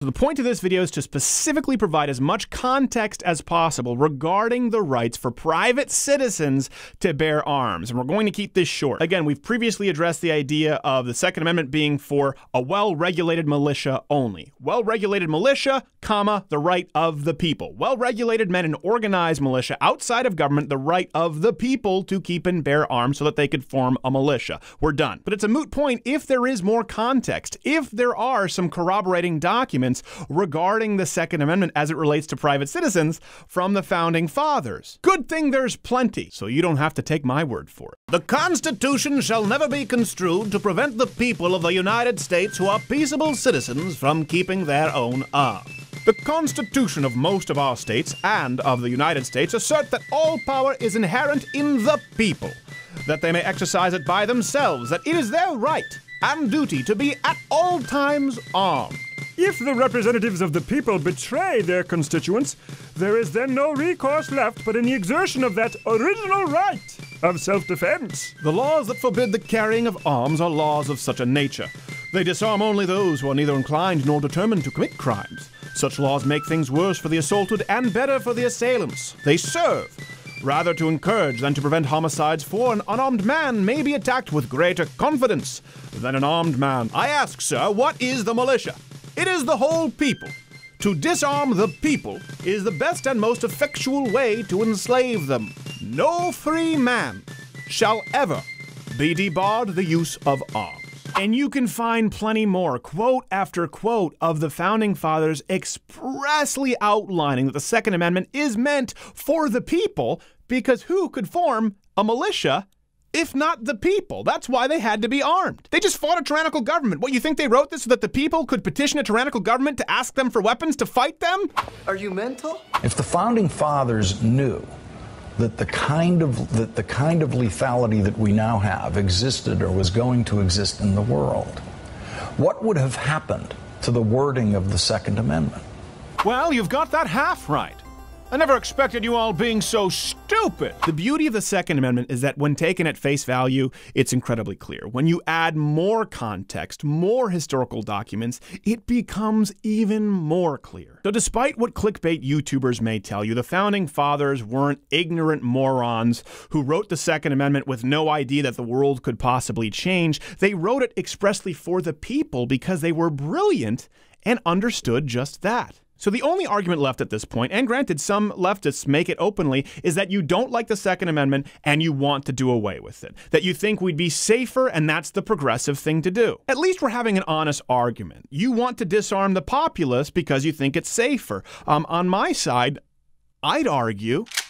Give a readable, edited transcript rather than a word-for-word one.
So the point of this video is to specifically provide as much context as possible regarding the rights for private citizens to bear arms. And we're going to keep this short. Again, we've previously addressed the idea of the Second Amendment being for a well-regulated militia only. Well-regulated militia, comma, the right of the people. Well-regulated men and organized militia outside of government, the right of the people to keep and bear arms so that they could form a militia. We're done. But it's a moot point if there is more context, if there are some corroborating documents regarding the Second Amendment as it relates to private citizens from the Founding Fathers. Good thing there's plenty, so you don't have to take my word for it. The Constitution shall never be construed to prevent the people of the United States who are peaceable citizens from keeping their own arms. The Constitution of most of our states and of the United States assert that all power is inherent in the people, that they may exercise it by themselves, that it is their right and duty to be at all times armed. If the representatives of the people betray their constituents, there is then no recourse left but in the exertion of that original right of self-defense. The laws that forbid the carrying of arms are laws of such a nature. They disarm only those who are neither inclined nor determined to commit crimes. Such laws make things worse for the assaulted and better for the assailants. They serve rather to encourage than to prevent homicides, for an unarmed man may be attacked with greater confidence than an armed man. I ask, sir, what is the militia? It is the whole people. To disarm the people is the best and most effectual way to enslave them. No free man shall ever be debarred the use of arms. And you can find plenty more, quote after quote, of the Founding Fathers expressly outlining that the Second Amendment is meant for the people, because who could form a militia if not the people? That's why they had to be armed. They just fought a tyrannical government. What, you think they wrote this so that the people could petition a tyrannical government to ask them for weapons to fight them? Are you mental? If the Founding Fathers knew that the kind of lethality that we now have existed or was going to exist in the world, what would have happened to the wording of the Second Amendment? Well, you've got that half right. I never expected you all being so stupid. The beauty of the Second Amendment is that when taken at face value, it's incredibly clear. When you add more context, more historical documents, it becomes even more clear. So despite what clickbait YouTubers may tell you, the Founding Fathers weren't ignorant morons who wrote the Second Amendment with no idea that the world could possibly change. They wrote it expressly for the people because they were brilliant and understood just that. So the only argument left at this point, and granted some leftists make it openly, is that you don't like the Second Amendment and you want to do away with it. That you think we'd be safer and that's the progressive thing to do. At least we're having an honest argument. You want to disarm the populace because you think it's safer. On my side, I'd argue